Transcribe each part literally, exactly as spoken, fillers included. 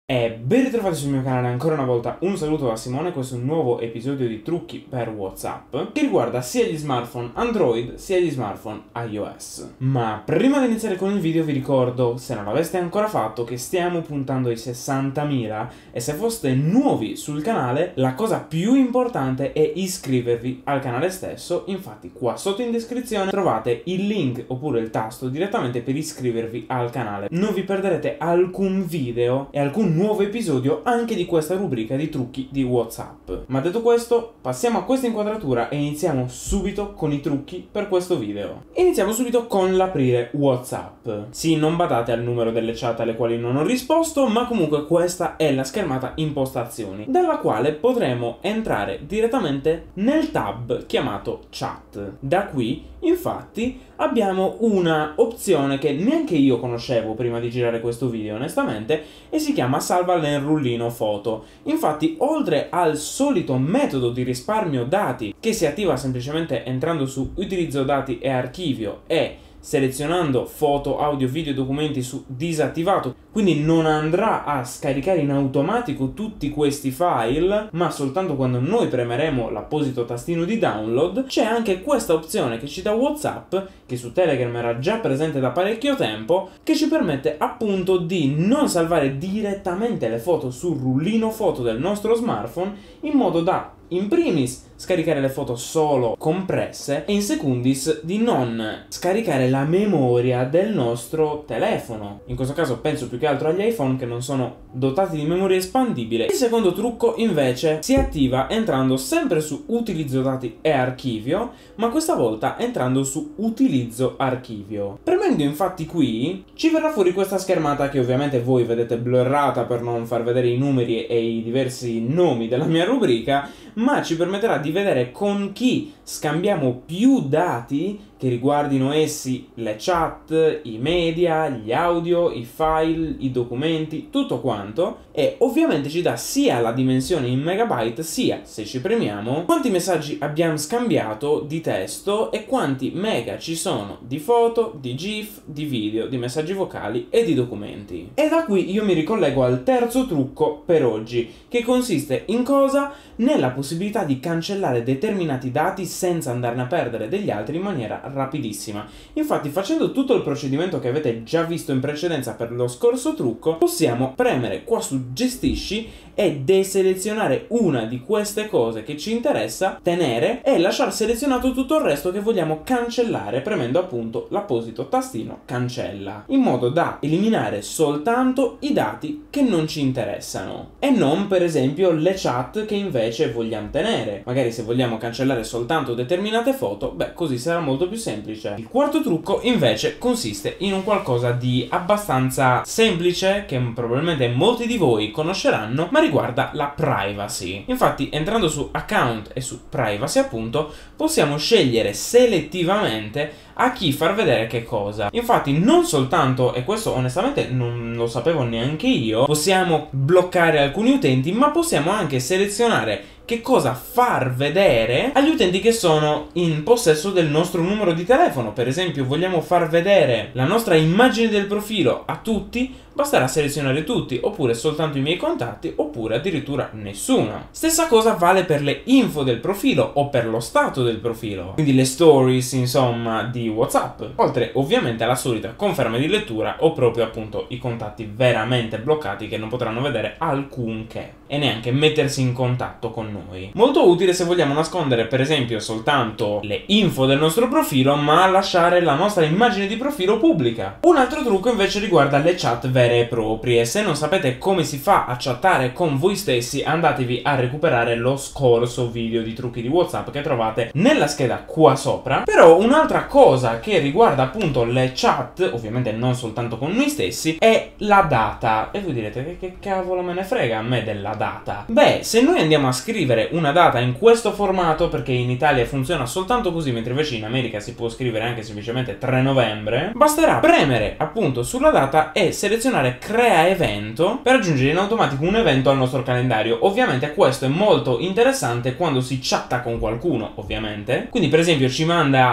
E ben ritrovati sul mio canale ancora una volta, un saluto da Simone. Questo è un nuovo episodio di trucchi per WhatsApp che riguarda sia gli smartphone Android sia gli smartphone iOS. Ma prima di iniziare con il video vi ricordo, se non l'aveste ancora fatto, che stiamo puntando ai sessantamila e se foste nuovi sul canale la cosa più importante è iscrivervi al canale stesso. Infatti qua sotto in descrizione trovate il link oppure il tasto direttamente per iscrivervi al canale. Non vi perderete alcun video e alcun nuovo episodio anche di questa rubrica di trucchi di WhatsApp. Ma detto questo, passiamo a questa inquadratura e iniziamo subito con i trucchi per questo video. Iniziamo subito con l'aprire WhatsApp. Sì, non badate al numero delle chat alle quali non ho risposto, ma comunque questa è la schermata impostazioni, dalla quale potremo entrare direttamente nel tab chiamato chat. Da qui, infatti, abbiamo una opzione che neanche io conoscevo prima di girare questo video, onestamente, e si chiama salva nel rullino foto. Infatti, oltre al solito metodo di risparmio dati che si attiva semplicemente entrando su utilizzo dati e archivio e selezionando foto, audio, video e documenti su disattivato, quindi non andrà a scaricare in automatico tutti questi file, ma soltanto quando noi premeremo l'apposito tastino di download. C'è anche questa opzione che ci dà WhatsApp, che su Telegram era già presente da parecchio tempo, che ci permette appunto di non salvare direttamente le foto sul rullino foto del nostro smartphone, in modo da in primis scaricare le foto solo compresse e in secundis di non scaricare la memoria del nostro telefono. In questo caso penso più che altro agli iPhone che non sono dotati di memoria espandibile. Il secondo trucco invece si attiva entrando sempre su utilizzo dati e archivio, ma questa volta entrando su utilizzo archivio. Premendo infatti qui ci verrà fuori questa schermata che ovviamente voi vedete blurrata per non far vedere i numeri e i diversi nomi della mia rubrica, ma ci permetterà di vedere con chi scambiamo più dati che riguardino essi le chat, i media, gli audio, i file, i documenti, tutto quanto, e ovviamente ci dà sia la dimensione in megabyte sia, se ci premiamo, quanti messaggi abbiamo scambiato di testo e quanti mega ci sono di foto, di GIF, di video, di messaggi vocali e di documenti. E da qui io mi ricollego al terzo trucco per oggi, che consiste in cosa? Nella possibilità di cancellare determinati dati senza andarne a perdere degli altri in maniera rapidissima. Infatti, facendo tutto il procedimento che avete già visto in precedenza per lo scorso trucco, possiamo premere qua su gestisci e deselezionare una di queste cose che ci interessa, tenere e lasciare selezionato tutto il resto che vogliamo cancellare, premendo appunto l'apposito tastino cancella, in modo da eliminare soltanto i dati che non ci interessano e non per esempio le chat che invece vogliamo tenere. Magari se vogliamo cancellare soltanto determinate foto, beh, così sarà molto più semplice. Il quarto trucco invece consiste in un qualcosa di abbastanza semplice che probabilmente molti di voi conosceranno, ma riguarda la privacy. Infatti, entrando su account e su privacy appunto, possiamo scegliere selettivamente a chi far vedere che cosa. Infatti non soltanto, e questo onestamente non lo sapevo neanche io, possiamo bloccare alcuni utenti, ma possiamo anche selezionare che cosa far vedere agli utenti che sono in possesso del nostro numero di telefono. Per esempio, vogliamo far vedere la nostra immagine del profilo a tutti, basterà selezionare tutti, oppure soltanto i miei contatti, oppure addirittura nessuno. Stessa cosa vale per le info del profilo o per lo stato del profilo, quindi le stories insomma di WhatsApp, oltre ovviamente alla solita conferma di lettura o proprio appunto i contatti veramente bloccati che non potranno vedere alcunché e neanche mettersi in contatto con noi. Molto utile se vogliamo nascondere per esempio soltanto le info del nostro profilo, ma lasciare la nostra immagine di profilo pubblica. Un altro trucco invece riguarda le chat vere e proprie. Se non sapete come si fa a chattare con voi stessi, andatevi a recuperare lo scorso video di trucchi di WhatsApp che trovate nella scheda qua sopra. Però un'altra cosa che riguarda appunto le chat, ovviamente non soltanto con noi stessi, è la data. E voi direte che, che cavolo me ne frega a me della data? Beh, se noi andiamo a scrivere una data in questo formato, perché in Italia funziona soltanto così, mentre invece in America si può scrivere anche semplicemente tre novembre, basterà premere appunto sulla data e selezionare crea evento per aggiungere in automatico un evento al nostro calendario. Ovviamente questo è molto interessante quando si chatta con qualcuno, ovviamente. Quindi per esempio ci manda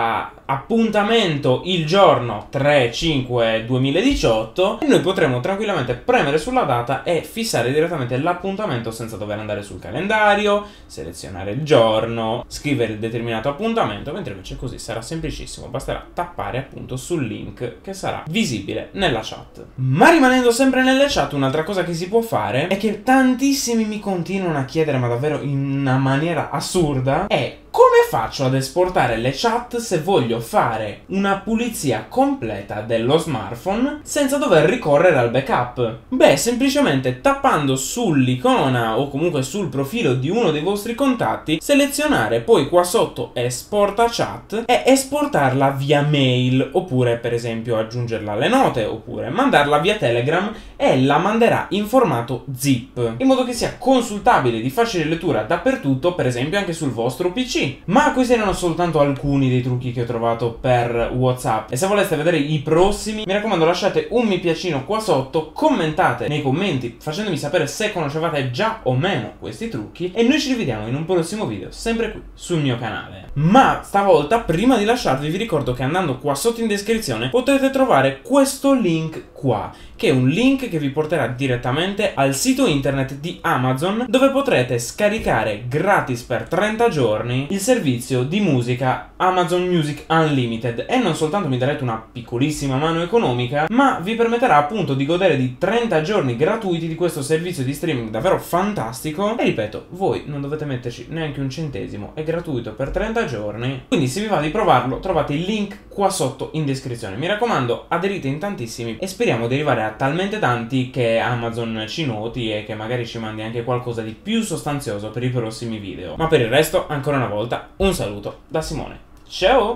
appuntamento il giorno tre cinque duemiladiciotto e noi potremo tranquillamente premere sulla data e fissare direttamente l'appuntamento senza dover andare sul calendario, selezionare il giorno, scrivere il determinato appuntamento, mentre invece così sarà semplicissimo, basterà tappare appunto sul link che sarà visibile nella chat. Ma rimanendo sempre nelle chat, un'altra cosa che si può fare è che tantissimi mi continuano a chiedere, ma davvero in una maniera assurda, è: come faccio ad esportare le chat se voglio fare una pulizia completa dello smartphone senza dover ricorrere al backup? Beh, semplicemente tappando sull'icona o comunque sul profilo di uno dei vostri contatti, selezionare poi qua sotto esporta chat e esportarla via mail, oppure per esempio aggiungerla alle note, oppure mandarla via Telegram e la manderà in formato zip, in modo che sia consultabile, di facile lettura dappertutto, per esempio anche sul vostro P C. Ma questi erano soltanto alcuni dei trucchi che ho trovato per WhatsApp, e se voleste vedere i prossimi, mi raccomando, lasciate un mi piacino qua sotto, commentate nei commenti facendomi sapere se conoscevate già o meno questi trucchi, e noi ci rivediamo in un prossimo video sempre qui sul mio canale. Ma stavolta, prima di lasciarvi, vi ricordo che andando qua sotto in descrizione potete trovare questo link qua, che è un link che vi porterà direttamente al sito internet di Amazon, dove potrete scaricare gratis per trenta giorni il servizio di musica Amazon Music Unlimited, e non soltanto mi darete una piccolissima mano economica, ma vi permetterà appunto di godere di trenta giorni gratuiti di questo servizio di streaming davvero fantastico. E ripeto, voi non dovete metterci neanche un centesimo, è gratuito per trenta giorni, quindi se vi va di provarlo trovate il link qua sotto in descrizione. Mi raccomando, aderite in tantissimi e speriamo di arrivare a talmente tanti che Amazon ci noti e che magari ci mandi anche qualcosa di più sostanzioso per i prossimi video. Ma per il resto, ancora una volta, un saluto da Simone. Ciao!